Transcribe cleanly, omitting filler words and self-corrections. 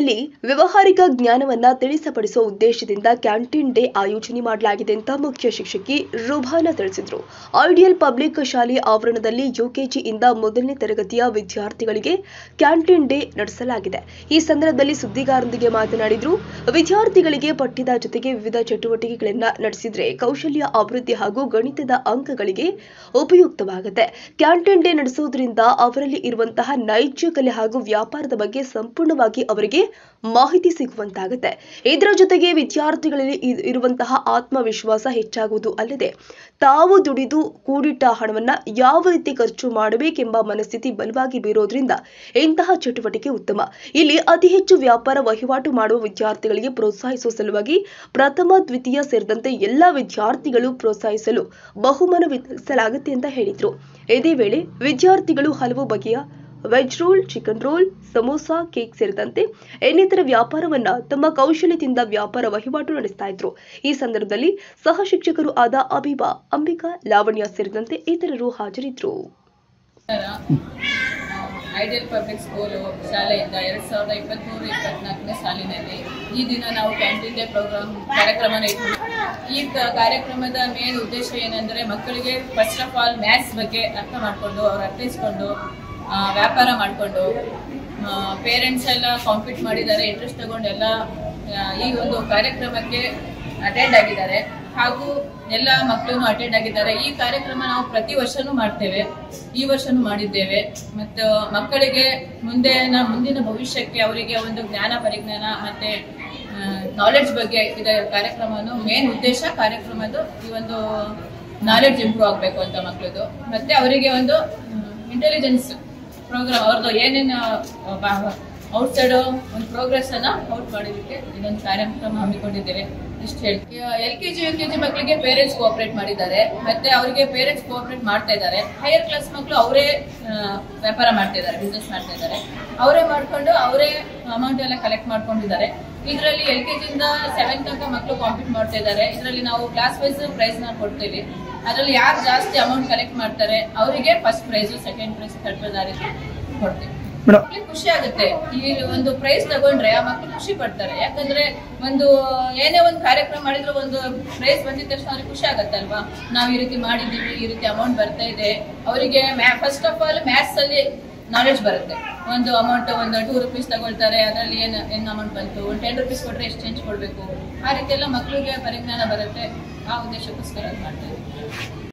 ಮಕ್ಕಳಲ್ಲಿ ವ್ಯವಹಾರಿಕ ಜ್ಞಾನವನ್ನ ತಿಳಿಸಪಡಿಸುವ ಉದ್ದೇಶದಿಂದ ಕ್ಯಾಂಟೀನ್ ಡೇ ಆಯೋಜನೆ ಮಾಡಲಾಗಿದೆ ಅಂತ ಮುಖ್ಯ ಶಿಕ್ಷಕಿ ರುಬಾನಾ ತಿಳಿಸಿದರು. ಐಡಿಯಲ್ ಪಬ್ಲಿಕ್ ಶಾಲೆ ಆವರಣದಲ್ಲಿ ಯುಕೆಜಿ ಇಂದ ಮೊದಲನೇ ತರಗತಿಯ ವಿದ್ಯಾರ್ಥಿಗಳಿಗೆ ಕ್ಯಾಂಟೀನ್ ಡೇ ನಡೆಸಲಾಗಿದೆ. ಈ ಸಂದರ್ಭದಲ್ಲಿ ಸುದ್ದಿಗಾರರೊಂದಿಗೆ ಮಾತನಾಡಿದರು. ವಿದ್ಯಾರ್ಥಿಗಳಿಗೆ ಪಠ್ಯದ ಜೊತೆಗೆ ವಿವಿಧ ಚಟುವಟಿಕೆಗಳನ್ನ ನಡೆಸಿದ್ರೆ ಕೌಶಲ್ಯ ಅಭಿವೃದ್ಧಿ ಹಾಗೂ ಗಣಿತದ ಅಂಕಗಳಿಗೆ ಉಪಯುಕ್ತವಾಗುತ್ತೆ. ಕ್ಯಾಂಟೀನ್ ಡೇ ನಡೆಸುವುದರಿಂದ ಅವರಲ್ಲಿ ಇರುವಂತಹ ನೈಜ ಕಲೆ ಹಾಗೂ ವ್ಯಾಪಾರದ ಬಗ್ಗೆ ಸಂಪೂರ್ಣವಾಗಿ ಅವರಿಗೆ ಮಾಹಿತಿ ಸಿಗುವಂತಾಗುತ್ತೆ. ಇದರ ಜೊತೆಗೆ ವಿದ್ಯಾರ್ಥಿಗಳಲ್ಲಿ ಇರುವಂತಹ ಆತ್ಮವಿಶ್ವಾಸ ಹೆಚ್ಚಾಗುವುದು ಅಲ್ಲದೆ ತಾವು ದುಡಿದು ಕೂಡಿಟ್ಟ ಹಣವನ್ನ ಯಾವ ರೀತಿ ಖರ್ಚು ಮಾಡಬೇಕೆಂಬ ಮನಸ್ಥಿತಿ ಬಲವಾಗಿ ಬೀರೋದ್ರಿಂದ ಇಂತಹ ಚಟುವಟಿಕೆ ಉತ್ತಮ. ಇಲ್ಲಿ ಅತಿ ಹೆಚ್ಚು ವ್ಯಾಪಾರ ವಹಿವಾಟು ಮಾಡುವ ವಿದ್ಯಾರ್ಥಿಗಳಿಗೆ ಪ್ರೋತ್ಸಾಹಿಸುವ ಸಲುವಾಗಿ ಪ್ರಥಮ ದ್ವಿತೀಯ ಸೇರಿದಂತೆ ಎಲ್ಲಾ ವಿದ್ಯಾರ್ಥಿಗಳು ಪ್ರೋತ್ಸಾಹಿಸಲು ಬಹುಮಾನ ವಿತರಿಸಲಾಗುತ್ತೆ ಅಂತ ಹೇಳಿದ್ರು. ಇದೇ ವೇಳೆ ವಿದ್ಯಾರ್ಥಿಗಳು ಹಲವು ಬಗೆಯ veg roll, chicken roll, samosa, cake ಸೇರಿದಂತೆ ಇನ್ನಿತರ ವ್ಯಾಪಾರವನ್ನ ತಮ್ಮ ಕೌಶಲ್ಯದಿಂದ ವ್ಯಾಪಾರ ವಹಿವಾಟು ನಡೆಸ್ತಾ ಇದ್ರು. ಈ ಸಂದರ್ಭದಲ್ಲಿ ಸಹ ಶಿಕ್ಷಕರು ಆದ ಅಬಿಬಾ, ಅಂಬಿಕಾ, ಲಾವಣ್ಯ ಸೇರಿದಂತೆ ಇತರರು ಹಾಜರಿದ್ದರು. ಐಡಿಯಲ್ ಪಬ್ಲಿಕ್ ಸ್ಕೂಲ್ ಶಾಲೆಯಿಂದ 2023-24ನೇ ಸಾಲಿನಲ್ಲಿ ಈ ದಿನ ನಾವು ಕ್ಯಾಂಟೀನ್ ಡೇ ಕಾರ್ಯಕ್ರಮ ಈ ಕಾರ್ಯಕ್ರಮದ ಮೇನ್ ಉದ್ದೇಶ ಏನಂದ್ರೆ ಮಕ್ಕಳಿಗೆ ಫಸ್ಟ್ ಆಫ್ ಆಲ್ ಮ್ಯಾಥ್ಸ್ ಬಗ್ಗೆ ಅರ್ಥ ಮಾಡಿಕೊಂಡು ಅವ್ರು ಅರ್ಥೈಸ್ಕೊಂಡು ವ್ಯಾಪಾರ ಮಾಡಿಕೊಂಡು ಪೇರೆಂಟ್ಸ್ ಎಲ್ಲ ಕಾಂಪೀಟ್ ಮಾಡಿದ್ದಾರೆ, ಇಂಟ್ರೆಸ್ಟ್ ತಗೊಂಡು ಎಲ್ಲ ಈ ಒಂದು ಕಾರ್ಯಕ್ರಮಕ್ಕೆ ಅಟೆಂಡ್ ಆಗಿದ್ದಾರೆ ಹಾಗೂ ಎಲ್ಲ ಮಕ್ಕಳು ಅಟೆಂಡ್ ಆಗಿದ್ದಾರೆ. ಈ ಕಾರ್ಯಕ್ರಮ ನಾವು ಪ್ರತಿ ವರ್ಷನೂ ಮಾಡ್ತೇವೆ, ಈ ವರ್ಷನೂ ಮಾಡಿದ್ದೇವೆ. ಮತ್ತು ಮಕ್ಕಳಿಗೆ ಮುಂದಿನ ಭವಿಷ್ಯಕ್ಕೆ ಅವರಿಗೆ ಒಂದು ಜ್ಞಾನ ಪರಿಜ್ಞಾನ ಮತ್ತೆ ನಾಲೆಡ್ಜ್ ಬಗ್ಗೆ ಇದೆ ಕಾರ್ಯಕ್ರಮನು ಮೇನ್ ಉದ್ದೇಶ. ಕಾರ್ಯಕ್ರಮದ್ದು ಈ ಒಂದು ನಾಲೆಡ್ಜ್ ಇಂಪ್ರೂವ್ ಆಗಬೇಕು ಅಂತ ಮಕ್ಕಳದು, ಮತ್ತೆ ಅವರಿಗೆ ಒಂದು ಇಂಟೆಲಿಜೆನ್ಸ್ ಪ್ರೋಗ್ರಾಮ್ ಅವ್ರದ್ದು ಏನೇನು ಔಟ್ಸೈಡ್ ಒಂದು ಪ್ರೋಗ್ರೆಸ್ ಅನ್ನ ಔಟ್ ಮಾಡೋದಕ್ಕೆ ಇದೊಂದು ಕಾರ್ಯಕ್ರಮ ಹಮ್ಮಿಕೊಂಡಿದ್ದೇವೆ. ಇಷ್ಟು ಹೇಳಿ LKG UKG ಮಕ್ಕಳಿಗೆ ಪೇರೆಂಟ್ಸ್ ಕೋಆಪರೇಟ್ ಮಾಡಿದ್ದಾರೆ, ಮತ್ತೆ ಅವರಿಗೆ ಪೇರೆಂಟ್ಸ್ ಕೋಆಪರೇಟ್ ಮಾಡ್ತಾ ಇದ್ದಾರೆ. ಹೈಯರ್ ಕ್ಲಾಸ್ ಮಕ್ಕಳು ಅವರೇ ವ್ಯಾಪಾರ ಮಾಡ್ತಾ ಇದ್ದಾರೆ, ಬಿಸ್ನೆಸ್ ಮಾಡ್ತಾ ಇದ್ದಾರೆ. ಅವರೇ ಮಾಡ್ಕೊಂಡು ಅವರೇ ಅಮೌಂಟ್ ಎಲ್ಲ ಕಲೆಕ್ಟ್ ಮಾಡ್ಕೊಂಡಿದ್ದಾರೆ. ಇದರಲ್ಲಿ LKG ಇಂದ 7th ತನಕ ಮಕ್ಕಳು ಕಾಂಪೀಟ್ ಮಾಡ್ತಾ ಇದ್ದಾರೆ. ಇದರಲ್ಲಿ ನಾವು ಕ್ಲಾಸ್ ವೈಸ್ ಪ್ರೈಸ್ ನ ಕೊಡ್ತೇವೆ. ಅದರಲ್ಲಿ ಯಾರು ಜಾಸ್ತಿ ಅಮೌಂಟ್ ಕಲೆಕ್ಟ್ ಮಾಡ್ತಾರೆ ಅವರಿಗೆ first prize, second prize, third prize ಆ ರೀತಿ ಕೊಡ್ತೇವೆ. ಖುಷಿ ಆಗುತ್ತೆ ಈ ಒಂದು ಪ್ರೈಸ್ ತಗೊಂಡ್ರೆ ಆ ಮಕ್ಕಳು ಖುಷಿ ಪಡ್ತಾರೆ. ಯಾಕಂದ್ರೆ ಒಂದು ಏನೇ ಒಂದು ಕಾರ್ಯಕ್ರಮ ಮಾಡಿದ್ರು ಒಂದು ಪ್ರೈಸ್ ಬಂದಿದ ತಕ್ಷಣ ಅವ್ರಿಗೆ ಖುಷಿ ಆಗತ್ತೆ ಅಲ್ವಾ, ನಾವು ಈ ರೀತಿ ಮಾಡಿದೀವಿ, ಈ ರೀತಿ ಅಮೌಂಟ್ ಬರ್ತಾ ಇದೆ. ಅವರಿಗೆ ಫಸ್ಟ್ ಆಫ್ ಆಲ್ ಮ್ಯಾಥ್ಸ್ ಅಲ್ಲಿ ನಾಲೆಡ್ಜ್ ಬರುತ್ತೆ. ಒಂದು ಅಮೌಂಟ್ ಒಂದು 2 ರೂಪೀಸ್ ತಗೊಳ್ತಾರೆ, ಅದರಲ್ಲಿ ಏನ್ ಅಮೌಂಟ್ ಬಂತು, 10 ರೂಪೀಸ್ ಕೊಟ್ರೆ ಎಷ್ಟು ಚೇಂಜ್ ಕೊಡ್ಬೇಕು, ಆ ರೀತಿ ಎಲ್ಲ ಮಕ್ಕಳಿಗೆ ಪರಿಜ್ಞಾನ ಬರುತ್ತೆ. ಆ ಉದ್ದೇಶಕ್ಕೋಸ್ಕರ ಮಾಡ್ತಾ ಇದ್ದೀವಿ.